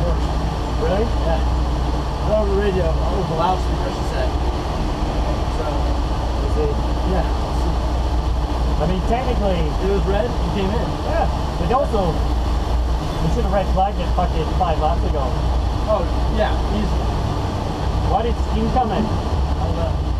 Really? Yeah. Not over the radio, over the loudspeaker, I should say. So, Is it? yeah. Let's see. I mean, technically, It was red, you came in. yeah. But also, we should have red flagged it fucking 5 laps ago. Oh, yeah, easy. Why did Skeen come in? I don't know.